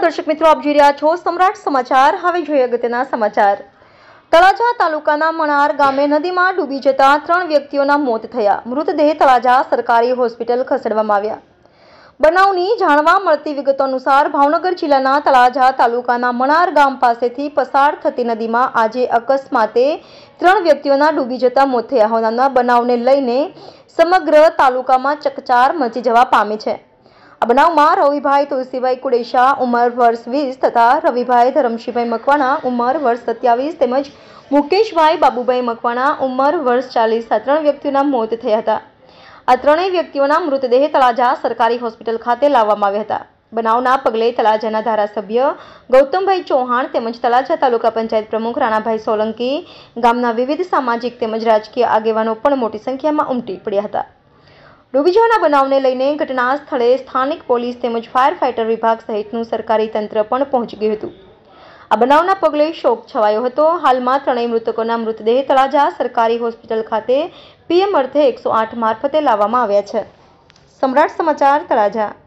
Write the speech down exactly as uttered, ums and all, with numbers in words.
દર્શક મિત્રો, આપ જોઈ રહ્યા છો સમ્રાટ સમાચાર। હવે જોઈએ અગત્યના સમાચાર। તળાજા તાલુકાના મણાર ગામે નદીમાં ડૂબી જતા ત્રણ વ્યક્તિઓના મોત થયા। મૃતદેહ તળાજા સરકારી હોસ્પિટલ ખસેડવામાં આવ્યા। બનાવની જાણવા મળતી વિગતો અનુસાર ભાવનગર જિલ્લાના તળાજા તાલુકાના મણાર ગામ પાસેથી પસાર થતી નદીમાં આજે અકસ્માતે ત્રણ વ્યક્તિઓના ડૂબી જતા મોત થયા હોવાના બનાવને લઈને સમગ્ર તાલુકામાં ચકચાર મચી જવા પામી છે। આ બનાવમાં રવિભાઈ તુલસીભાઈ કુડેશા ઉંમર વર્ષ વીસ તથા રવિભાઈ ધરમશીભાઈ મકવાણા ઉંમર વર્ષ સત્યાવીસ તેમજ મુકેશભાઈ બાબુભાઈ મકવાણા ઉંમર વર્ષ ચાલીસ આ ત્રણ વ્યક્તિઓના મોત થયા હતા। આ ત્રણેય વ્યક્તિઓના મૃતદેહ તળાજા સરકારી હોસ્પિટલ ખાતે લાવવામાં આવ્યા હતા। બનાવના પગલે તળાજાના ધારાસભ્ય ગૌતમભાઈ ચૌહાણ તેમજ તળાજા તાલુકા પંચાયત પ્રમુખ રાણાભાઈ સોલંકી, ગામના વિવિધ સામાજિક તેમજ રાજકીય આગેવાનો પણ મોટી સંખ્યામાં ઉમટી પડ્યા હતા। ડૂબી જવાના બનાવને લઈને ઘટના સ્થળે સ્થાનિક પોલીસ તેમજ ફાયર ફાઈટર વિભાગ સહિતનું સરકારી તંત્ર પણ પહોંચી ગયું હતું। આ બનાવના પગલે શોક છવાયો હતો। હાલમાં ત્રણેય મૃતકોના મૃતદેહ તળાજા સરકારી હોસ્પિટલ ખાતે પીએમ અર્થે એકસો આઠ મારફતે લાવવામાં આવ્યા છે। સમ્રાટ સમાચાર, તળાજા।